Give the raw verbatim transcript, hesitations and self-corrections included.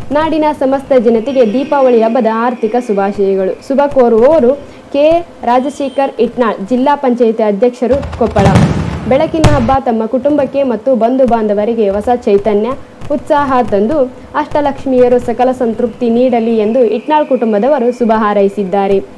ನಾಡಿನ ಸಮಸ್ತ ಜನತೆಗೆ ದೀಪಾವಳಿ ಹಬ್ಬದ ಆರ್ಥಿಕ ಶುಭಾಶಯಗಳು. ಶುಭ ಕೋರುವವರು ಕೆ ರಾಜಶೇಖರ್ ಇಟ್ನಾಳ್, ಜಿಲ್ಲಾ ಪಂಚಾಯಿತಿ ಅಧ್ಯಕ್ಷರು, ಕೊಪ್ಪಳ. ಬೆಳಕಿನ ಹಬ್ಬ ತಮ್ಮ ಕುಟುಂಬಕ್ಕೆ ಮತ್ತು ಬಂಧು ಬಾಂಧವರಿಗೆ ಹೊಸ ಚೈತನ್ಯ, ಉತ್ಸಾಹ ತಂದು ಅಷ್ಟಲಕ್ಷ್ಮಿಯರು ಸಕಲ ಸಂತೃಪ್ತಿ ನೀಡಲಿ ಎಂದು ಇಟ್ನಾಳ್ ಕುಟುಂಬದವರು ಶುಭ ಹಾರೈಸಿದ್ದಾರೆ.